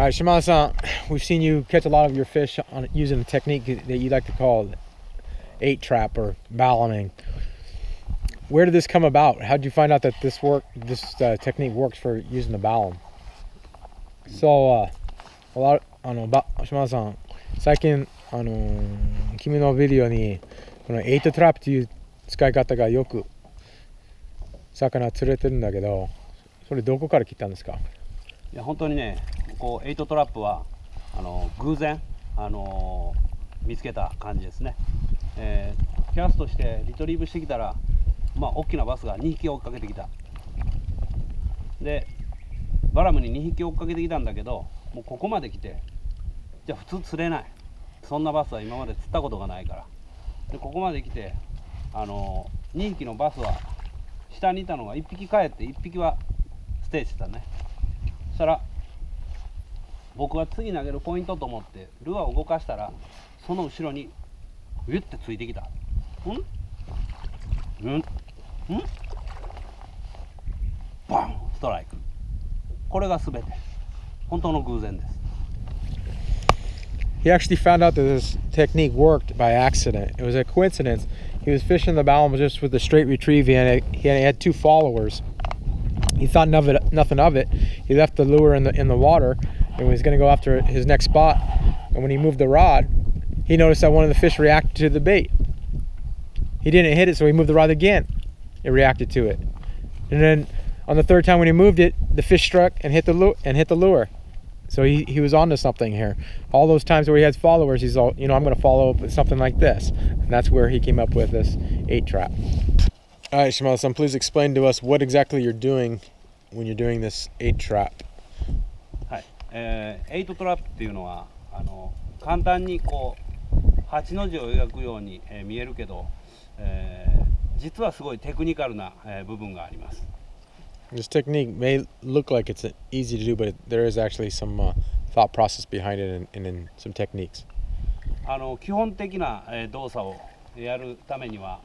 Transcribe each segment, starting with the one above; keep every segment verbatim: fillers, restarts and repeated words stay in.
All right, Shimada-san, we've seen you catch a lot of your fish on using a technique that you like to call eight trap or balloming. Where did this come about? How did you find out that this work, this uh, technique works for using the ballom? So, uh, a lot, あの、ば、島田さん、最近、あのー、君のビデオにこのエイトトラップという使い方がよく魚釣れてるんだけど、それどこから来たんですか？ いや本当にね、こうエイトトラップはあの偶然あの見つけた感じですね。えー、キャストしてリトリーブしてきたら、まあ大きなバスがにひき追っかけてきた。で、バラムににひき追っかけてきたんだけど、もうここまで来て、じゃあ普通釣れない。そんなバスは今まで釣ったことがないから。で、ここまで来て、あのにひきのバスは下にいたのがいっぴき帰っていっぴきはステイしてたね。そしたら僕は次投げるポイントと思ってルアーを動かしたら、その後ろにウィッてついてきた。んんんバンストライク。これが全て本当の偶然です。 He actually found out that this technique worked by accident. It was a coincidence. He was fishing the ballom just with a straight retrieve, and he had two followers. He thought none of it, nothing of it. He left the lure in the in the water and was going to go after his next spot. And when he moved the rod, he noticed that one of the fish reacted to the bait. He didn't hit it, so he moved the rod again. It reacted to it. And then on the third time when he moved it, the fish struck and hit the lure. And hit the lure. So he, he was onto something here. All those times where he has followers, he's all, you know, I'm going to follow up with something like this. And that's where he came up with this eight trap. All right, Shimada-san, please explain to us what exactly you're doing when you're doing this eight trap. はい、えー、エイトトラップっていうのはあの簡単にこうはちの字を描くように、えー、見えるけど、えー、実はすごいテクニカルな、えー、部分があります。 This technique may look like it's easy to do, but there is actually some uh, thought process behind it and, and in some techniques. あの基本的な、えー、動作をやるためには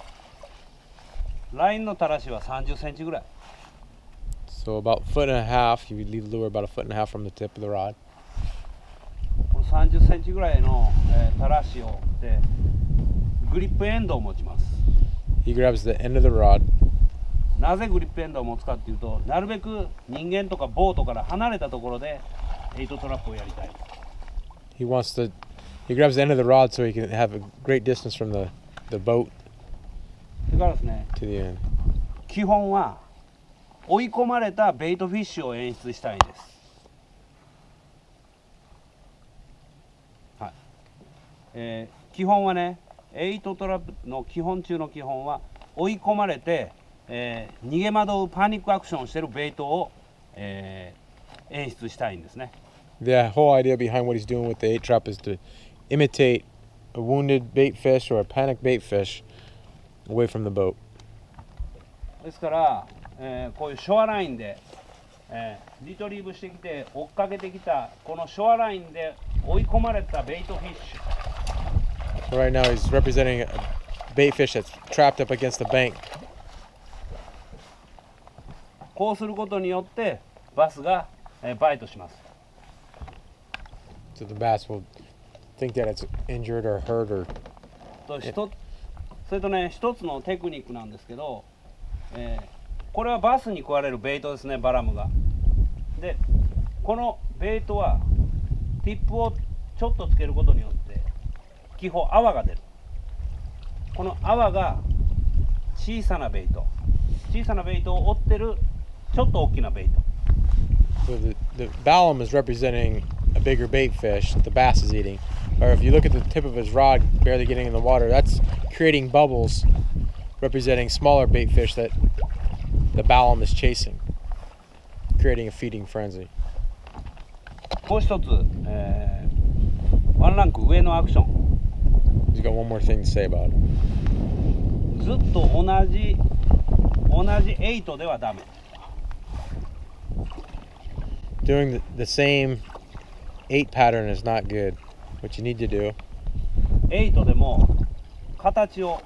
ラインの垂らしはさんじゅっセンチぐらい。 So about a foot and a half, you leave the lure about a foot and a half from the tip of the rod. このさんじゅっセンチぐらいの、えー、垂らしをでグリップエンドを持ちます。 He grabs the end of the rod. なぜグリップエンドを持つかっていうと、なるべく人間とかボートから離れたところでエイトトラップをやりたい。 He wants to. He grabs the end of the rod so he can have a great distance from the the boat. それからですね、 to the end. 基本は追い込まれたベイトフィッシュを演出したいんです。はい。えー、基本はね、エイトトラップの基本中の基本は追い込まれて、えー、逃げ惑うパニックアクションをしているベイトを、えー、演出したいんですね。 The whole idea behind what he's doing with the eight trap is to imitate a wounded bait fish or a panic bait fish away from the boat. ですから、えー、こういうショアラインで、えー、リトリーブしてきて追っかけてきたこのショアラインで追い込まれたベイトフィッシュ。 So right now he's representing a bait fish that's trapped up against the bank. こうすることによってバスが、えー、バイトします。 So the bass will think that it's injured or hurt or. とひとそれとね、一つのテクニックなんですけど、えー、これはバスに食われるベイトですね、バラムが。で、このベイトはティップをちょっとつけることによって気泡泡が出る。この泡が小さなベイト、小さなベイトを追ってるちょっと大きなベイト。 So the, the ballom is representing a bigger bait fish that the bass is eating. Or if you look at the tip of his rod barely getting in the water, that's creating bubbles representing smaller bait fish that the ballom is chasing, creating a feeding frenzy. もう一つ、えー、ワンランク上のアクション。 He's got one more thing to say about it. ずっと同じ同じエイトではダメ。 Doing the, the same eight pattern is not good. What you need to do. エイトでも形を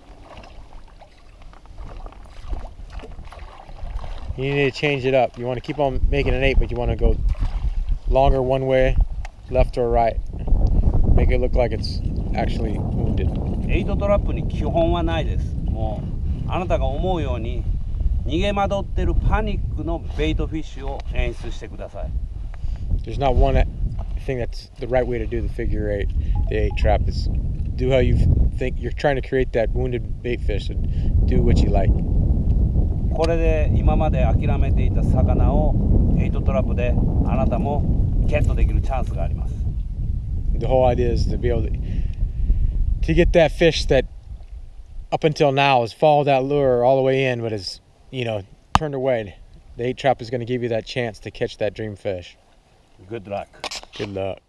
You need to change it up. You want to keep on making an eight, but you want to go longer one way, left or right. Make it look like it's actually wounded. エイトトラップに基本はないです。もうあなたが思うように逃げ惑ってるパニックのベイトフィッシュを演出してください。 There's not one thing that's the right way to do the figure eight, the eight trap. Is do how you think. You're trying to create that wounded bait fish, and do what you like. これで今まで諦めていた魚をエイトトラップであなたもゲットできるチャンスがあります。 The whole idea is to be able to, to get that fish that up until now has followed that lure all the way in, but is, you know, turned away. The eight trap is going to give you that chance to catch that dream fish. Good luck. Good luck.